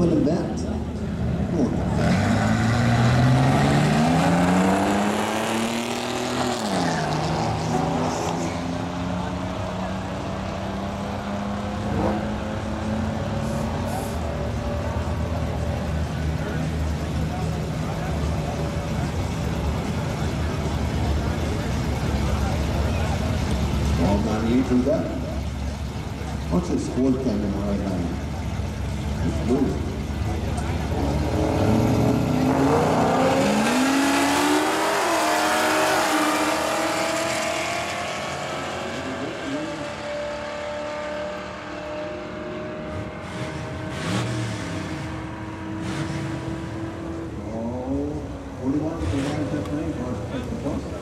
put him back. Come on. All 98 up. What's the score coming right now? It's moving.